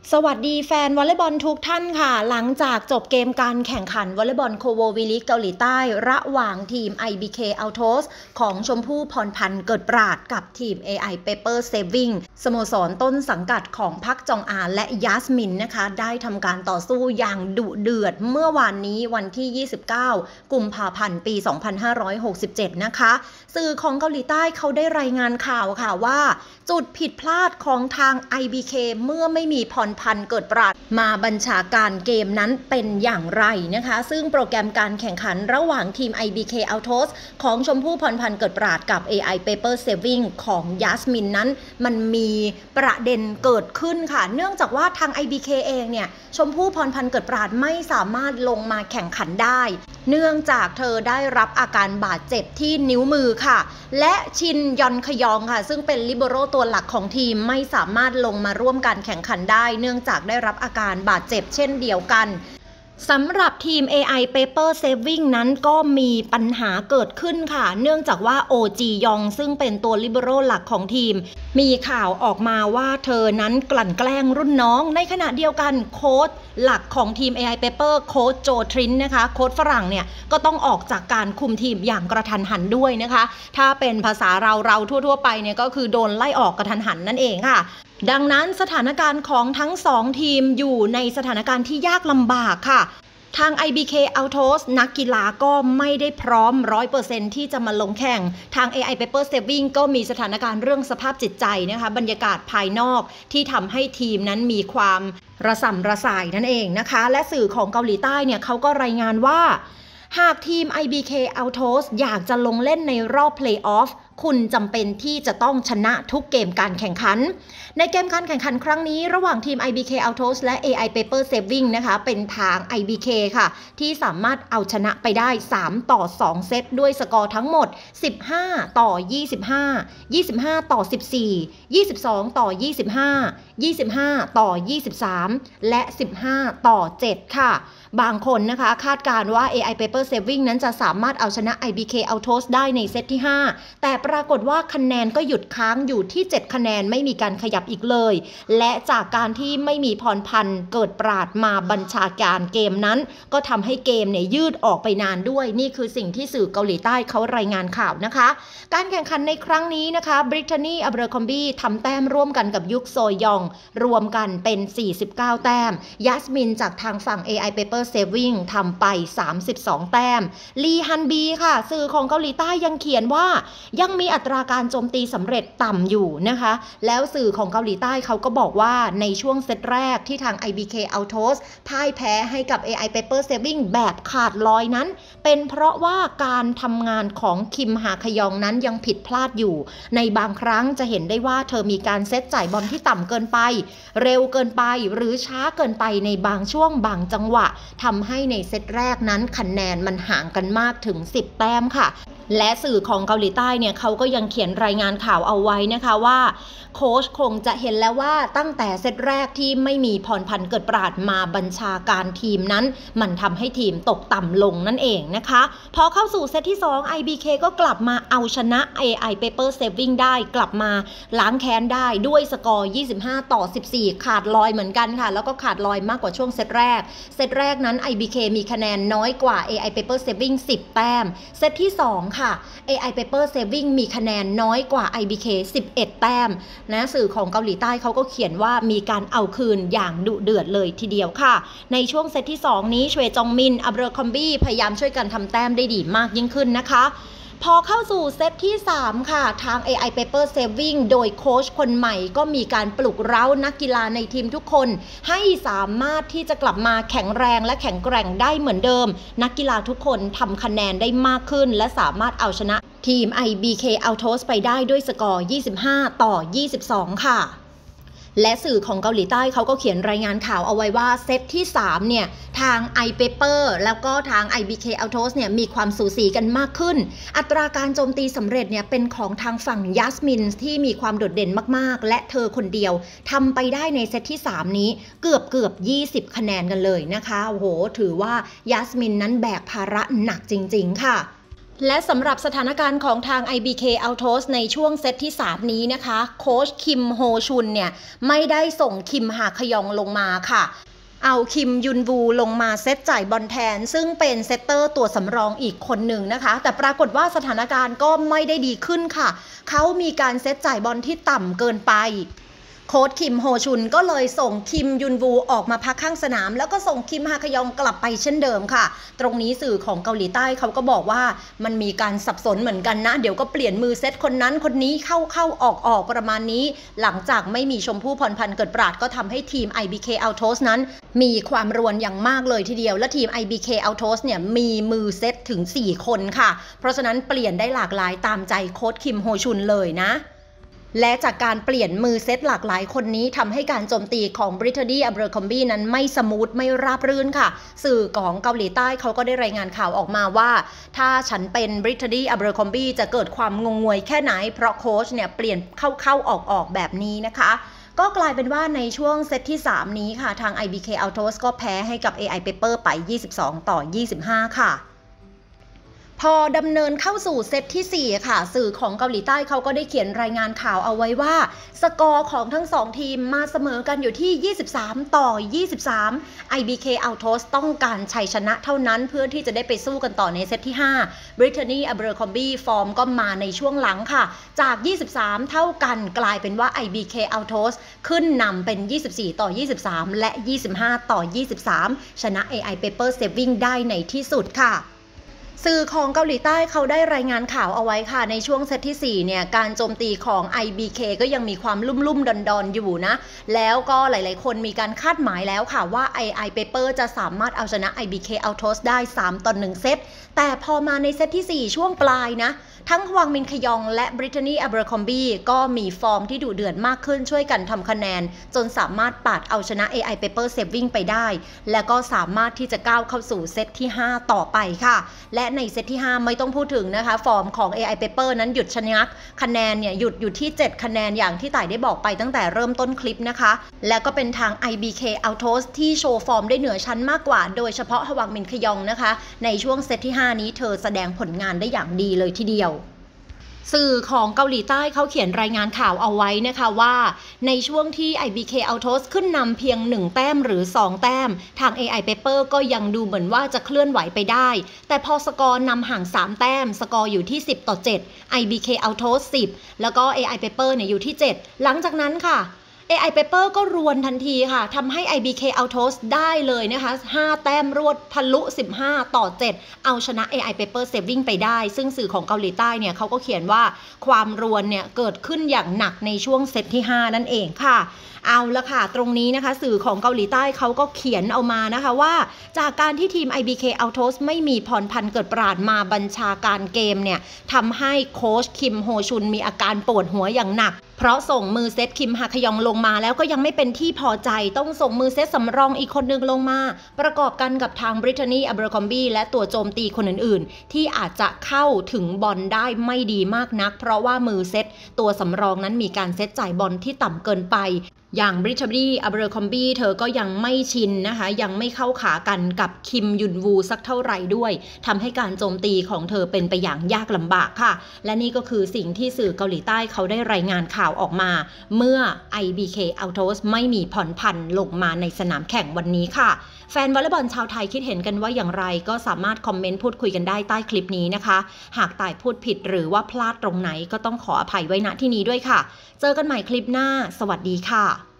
สวัสดีแฟนวอลเลย์บอลทุกท่านค่ะหลังจากจบเกมการแข่งขันวอลเลย์บอลโคววีลีกเกาหลีใต้ระหว่างทีม IBK Autos ของชมพู่พรพันธ์เกิดปราดกับทีม AI Paper Saving สโมสรต้นสังกัดของพักจองอาและยัสมินนะคะได้ทำการต่อสู้อย่างดุเดือดเมื่อวานนี้วันที่ 29 กุมภาพันธ์ปี 2567 นะคะสื่อของเกาหลีใต้เขาได้รายงานข่าวค่ะว่าจุดผิดพลาดของทาง IBK เมื่อไม่มีพรพันธ์เกิดปราดมาบัญชาการเกมนั้นเป็นอย่างไรนะคะซึ่งโปรแกรมการแข่งขันระหว่างทีม IBK Autos ของชมพู่พรพันธ์เกิดปราดกับ AI Paper Saving ของยัสมินนั้นมันมีประเด็นเกิดขึ้นค่ะเนื่องจากว่าทาง IBK เองเนี่ยชมพู่พรพันธ์เกิดปราดไม่สามารถลงมาแข่งขันได้เนื่องจากเธอได้รับอาการบาดเจ็บที่นิ้วมือค่ะและชินยอนขยองค่ะซึ่งเป็นลิเบโร่ตัวหลักของทีมไม่สามารถลงมาร่วมการแข่งขันได้เนื่องจากได้รับอาการบาดเจ็บเช่นเดียวกันสำหรับทีม AI Paper Saving นั้นก็มีปัญหาเกิดขึ้นค่ะเนื่องจากว่าโอจียองซึ่งเป็นตัวลิเบโร่หลักของทีมมีข่าวออกมาว่าเธอนั้นกลั่นแกล้งรุ่นน้องในขณะเดียวกันโค้ชหลักของทีม AI Paper โค้ชโจทรินนะคะโค้ชฝรั่งเนี่ยก็ต้องออกจากการคุมทีมอย่างกระทันหันด้วยนะคะถ้าเป็นภาษาเราทั่วไปเนี่ยก็คือโดนไล่ออกกระทันหันนั่นเองค่ะดังนั้นสถานการณ์ของทั้ง2ทีมอยู่ในสถานการณ์ที่ยากลำบากค่ะทาง IBK Autos นักกีฬาก็ไม่ได้พร้อม 100% ที่จะมาลงแข่งทาง AI Paper Saving ก็มีสถานการณ์เรื่องสภาพจิตใจนะคะบรรยากาศภายนอกที่ทำให้ทีมนั้นมีความระส่ำระสายนั่นเองนะคะและสื่อของเกาหลีใต้เนี่ยเขาก็รายงานว่าหากทีม IBK Autos อยากจะลงเล่นในรอบ Play-off คุณจำเป็นที่จะต้องชนะทุกเกมการแข่งขันในเกมการแข่งขันครั้งนี้ระหว่างทีม IBK Autos และ AI Paper Saving นะคะเป็นทาง IBK ค่ะที่สามารถเอาชนะไปได้3-2 เซตด้วยสกอร์ทั้งหมด15-25 25-14 22-25 25-23 และ 15-7 ค่ะบางคนนะคะคาดการณ์ว่า AI Paper Saving นั้นจะสามารถเอาชนะ IBK Autos ได้ในเซตที่ 5 แต่ปรากฏว่าคะแนนก็หยุดค้างอยู่ที่ 7 คะแนนไม่มีการขยับอีกเลยและจากการที่ไม่มีพรพันธ์เกิดปราดมาบัญชาการเกมนั้นก็ทำให้เกมเนี่ยยืดออกไปนานด้วยนี่คือสิ่งที่สื่อเกาหลีใต้เขารายงานข่าวนะคะการแข่งขันในครั้งนี้นะคะบริตานีอับเบอร์คอมบี้ทำแต้มร่วมกันกับยุคโซยองรวมกันเป็น49แต้มยัสมินจากทางฝั่ง AI Paper Saving ทำไป32แต้มลีฮันบีค่ะสื่อของเกาหลีใต้ยังเขียนว่ายังมีอัตราการโจมตีสำเร็จต่ำอยู่นะคะแล้วสื่อของเกาหลีใต้เขาก็บอกว่าในช่วงเซตแรกที่ทาง IBK Autos พ่ายแพ้ให้กับ AI Paper Saving แบบขาดลอยนั้นเป็นเพราะว่าการทำงานของคิมฮาคยองนั้นยังผิดพลาดอยู่ในบางครั้งจะเห็นได้ว่าเธอมีการเซตจ่ายบอลที่ต่ำเกินไปเร็วเกินไปหรือช้าเกินไปในบางช่วงบางจังหวะทำให้ในเซตแรกนั้นคะแนนมันห่างกันมากถึง10แต้มค่ะและสื่อของเกาหลีใต้เนี่ยเขาก็ยังเขียนรายงานข่าวเอาไว้นะคะว่าโค้ชคงจะเห็นแล้วว่าตั้งแต่เซตแรกที่ไม่มีพรพันธ์เกิดปราดมาบัญชาการทีมนั้นมันทำให้ทีมตกต่ำลงนั่นเองนะคะพอเข้าสู่เซตที่2 IBK ก็กลับมาเอาชนะ AI Paper Saving ได้กลับมาล้างแค้นได้ด้วยสกอร์25-14ขาดลอยเหมือนกันค่ะแล้วก็ขาดลอยมากกว่าช่วงเซตแรกนั้น IBK มีคะแนนน้อยกว่า AI Paper Saving 10แต้มเซตที่2ค่ะ AI Paper Saving มีคะแนนน้อยกว่า IBK 11แต้มนะสื่อของเกาหลีใต้เขาก็เขียนว่ามีการเอาคืนอย่างดุเดือดเลยทีเดียวค่ะในช่วงเซตที่2นี้ชเวจองมินอับเบอร์คอมบี้พยายามช่วยกันทำแต้มได้ดีมากยิ่งขึ้นนะคะพอเข้าสู่เซตที่3ค่ะทาง AI Paper Saving โดยโค้ชคนใหม่ก็มีการปลุกเร้านักกีฬาในทีมทุกคนให้สามารถที่จะกลับมาแข็งแรงและแข็งแกร่งได้เหมือนเดิมนักกีฬาทุกคนทำคะแนนได้มากขึ้นและสามารถเอาชนะทีม IBK Autos ไปได้ด้วยสกอร์25-22ค่ะและสื่อของเกาหลีใต้เขาก็เขียนรายงานข่าวเอาไว้ว่าเซตที่3เนี่ยทาง iPaper แล้วก็ทาง IBK Autos เนี่ยมีความสูสีกันมากขึ้นอัตราการโจมตีสำเร็จเนี่ยเป็นของทางฝั่งยัสมินที่มีความโดดเด่นมากๆและเธอคนเดียวทำไปได้ในเซตที่3นี้เกือบ20คะแนนกันเลยนะคะโอ้โหถือว่ายัสมินนั้นแบกภาระหนักจริงๆค่ะและสำหรับสถานการณ์ของทาง IBK Autos ในช่วงเซตที่ 3 นี้นะคะโค้ชคิมโฮชุนเนี่ยไม่ได้ส่งคิมฮาคยองลงมาค่ะเอาคิมยุนวูลงมาเซตจ่ายบอลแทนซึ่งเป็นเซตเตอร์ตัวสำรองอีกคนหนึ่งนะคะแต่ปรากฏว่าสถานการณ์ก็ไม่ได้ดีขึ้นค่ะเขามีการเซตจ่ายบอลที่ต่ำเกินไปโค้ชคิมโฮชุนก็เลยส่งคิมยุนวูออกมาพักข้างสนามแล้วก็ส่งคิมฮาคยองกลับไปเช่นเดิมค่ะตรงนี้สื่อของเกาหลีใต้เขาก็บอกว่ามันมีการสับสนเหมือนกันนะเดี๋ยวก็เปลี่ยนมือเซตคนนั้นคนนี้เข้าออกประมาณนี้หลังจากไม่มีชมพู่พรพันธ์เกิดปราดก็ทำให้ทีม IBK Autos นั้นมีความรวนอย่างมากเลยทีเดียวและทีม IBK Autos เนี่ยมีมือเซตถึง4คนค่ะเพราะฉะนั้นเปลี่ยนได้หลากหลายตามใจโค้ชคิมโฮชุนเลยนะและจากการเปลี่ยนมือเซตหลากหลายคนนี้ทำให้การโจมตีของ Brittany Abercrombie นั้นไม่สมูทไม่ราบรื่นค่ะสื่อของเกาหลีใต้เขาก็ได้รายงานข่าวออกมาว่าถ้าฉันเป็น Brittany Abercrombie จะเกิดความงงงวยแค่ไหนเพราะโค้ชเนี่ยเปลี่ยนเข้าออกแบบนี้นะคะก็กลายเป็นว่าในช่วงเซตที่ 3 นี้ค่ะทาง IBK Autos ก็แพ้ให้กับ AI Paper ไป 22-25 ค่ะพอดำเนินเข้าสู่เซตที่ 4 ค่ะสื่อของเกาหลีใต้เขาก็ได้เขียนรายงานข่าวเอาไว้ว่าสกอร์ของทั้ง2ทีมมาเสมอกันอยู่ที่ 23-23 IBK Autos ต้องการชัยชนะเท่านั้นเพื่อที่จะได้ไปสู้กันต่อในเซตที่ 5 Brittany Abercrombie ฟอร์มก็มาในช่วงหลังค่ะจาก 23 เท่ากันกลายเป็นว่า IBK Autos ขึ้นนำเป็น 24-23 และ 25-23 ชนะ AI Paper Saving ได้ในที่สุดค่ะสื่อของเกาหลีใต้เขาได้รายงานข่าวเอาไว้ค่ะในช่วงเซตที่ 4 เนี่ยการโจมตีของ IBK ก็ยังมีความลุ่มดอนอยู่นะแล้วก็หลายๆคนมีการคาดหมายแล้วค่ะว่า AI Paper จะสามารถเอาชนะ IBK Autos ได้ 3-1 เซตแต่พอมาในเซตที่ 4 ช่วงปลายนะทั้งฮวงมินคยองและ Brittany Abercrombie ก็มีฟอร์มที่ดุเดือดมากขึ้นช่วยกันทำคะแนนจนสามารถปาดเอาชนะ AI Paper Saving ไปได้และก็สามารถที่จะก้าวเข้าสู่เซตที่ 5 ต่อไปค่ะและในเซตที่ 5 ไม่ต้องพูดถึงนะคะฟอร์มของ AI Paper นั้นหยุดชะงักคะแนนเนี่ยหยุดอยู่ที่7คะแนนอย่างที่ต่ายได้บอกไปตั้งแต่เริ่มต้นคลิปนะคะและก็เป็นทาง IBK Autos ที่โชว์ฟอร์มได้เหนือชั้นมากกว่าโดยเฉพาะฮวังมินคยองนะคะในช่วงเซตที่ 5 นี้เธอแสดงผลงานได้อย่างดีเลยทีเดียวสื่อของเกาหลีใต้เขาเขียนรายงานข่าวเอาไว้นะคะว่าในช่วงที่ IBK Autos ขึ้นนำเพียง1แต้มหรือ2แต้มทาง AI Paper ก็ยังดูเหมือนว่าจะเคลื่อนไหวไปได้แต่พอสกอร์นำห่าง3แต้มสกอร์อยู่ที่10-7 IBK Autos 10แล้วก็ AI Paper เนี่ยอยู่ที่7หลังจากนั้นค่ะAI Paper ก็รวนทันทีค่ะทำให้ IBK Autos ได้เลยนะคะ5แต้มรวดทะลุ15-7เอาชนะ AI Paper Saving ไปได้ซึ่งสื่อของเกาหลีใต้เนี่ยเขาก็เขียนว่าความรวนเนี่ยเกิดขึ้นอย่างหนักในช่วงเซตที่ 5 นั่นเองค่ะเอาละค่ะตรงนี้นะคะสื่อของเกาหลีใต้เขาก็เขียนเอามานะคะว่าจากการที่ทีม IBK Autos ไม่มีพรพันธ์เกิดปราดมาบัญชาการเกมเนี่ยทำให้โค้ชคิมโฮชุนมีอาการปวดหัวอย่างหนักเพราะส่งมือเซตคิมฮาคยองลงมาแล้วก็ยังไม่เป็นที่พอใจต้องส่งมือเซตสำรองอีกคนนึงลงมาประกอบกันกับทาง Brittany Abercrombie และตัวโจมตีคนอื่นๆที่อาจจะเข้าถึงบอลได้ไม่ดีมากนักเพราะว่ามือเซตตัวสำรองนั้นมีการเซตจ่ายบอลที่ต่ำเกินไปอย่าง Brittany Abercrombie เธอก็ยังไม่ชินนะคะยังไม่เข้าขากันกับคิมยุนวูสักเท่าไหร่ด้วยทำให้การโจมตีของเธอเป็นไปอย่างยากลำบากค่ะและนี่ก็คือสิ่งที่สื่อเกาหลีใต้เขาได้รายงานข่าวออกมาเมื่อ IBK Autos ไม่มีผ่อนผันลงมาในสนามแข่งวันนี้ค่ะแฟนวอลเลย์บอลชาวไทยคิดเห็นกันว่าอย่างไรก็สามารถคอมเมนต์พูดคุยกันได้ใต้คลิปนี้นะคะหากต่ายพูดผิดหรือว่าพลาดตรงไหนก็ต้องขออภัยไว้ณที่นี้ด้วยค่ะเจอกันใหม่คลิปหน้าสวัสดีค่ะ